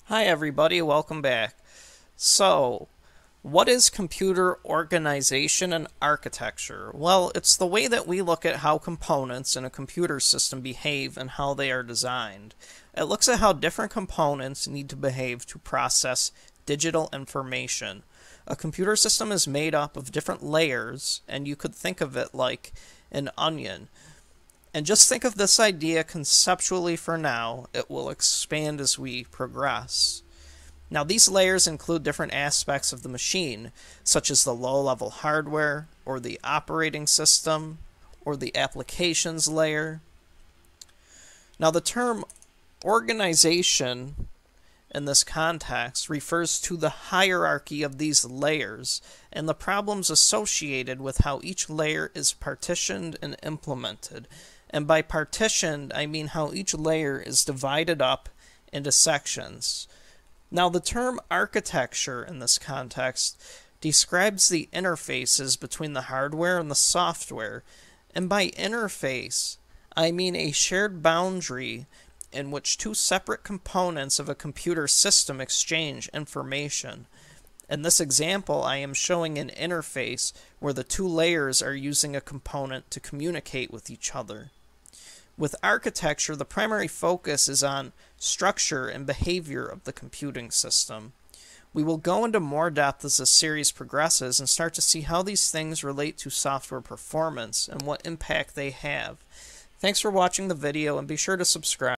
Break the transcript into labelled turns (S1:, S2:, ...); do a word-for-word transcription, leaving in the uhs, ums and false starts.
S1: Hi everybody, welcome back. So, what is computer organization and architecture? Well, it's the way that we look at how components in a computer system behave and how they are designed. It looks at how different components need to behave to process digital information. A computer system is made up of different layers, and you could think of it like an onion. And just think of this idea conceptually for now. It will expand as we progress. Now, these layers include different aspects of the machine, such as the low-level hardware, or the operating system, or the applications layer. Now, the term organization in this context refers to the hierarchy of these layers and the problems associated with how each layer is partitioned and implemented. And by partitioned, I mean how each layer is divided up into sections. Now, the term architecture in this context describes the interfaces between the hardware and the software. And by interface, I mean a shared boundary in which two separate components of a computer system exchange information. In this example, I am showing an interface where the two layers are using a component to communicate with each other. With architecture, the primary focus is on structure and behavior of the computing system. We will go into more depth as the series progresses and start to see how these things relate to software performance and what impact they have. Thanks for watching the video, and be sure to subscribe.